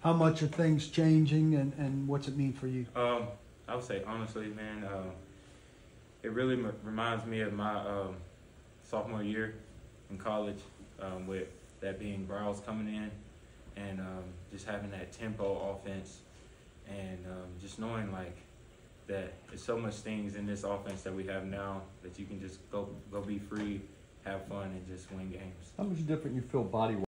how much are things changing, and what's it mean for you? I would say honestly, man, it really reminds me of my sophomore year in college, with that being Browse coming in and just having that tempo offense, and just knowing like that there's so much things in this offense that we have now that you can just go be free, have fun, and just win games. How much different you feel body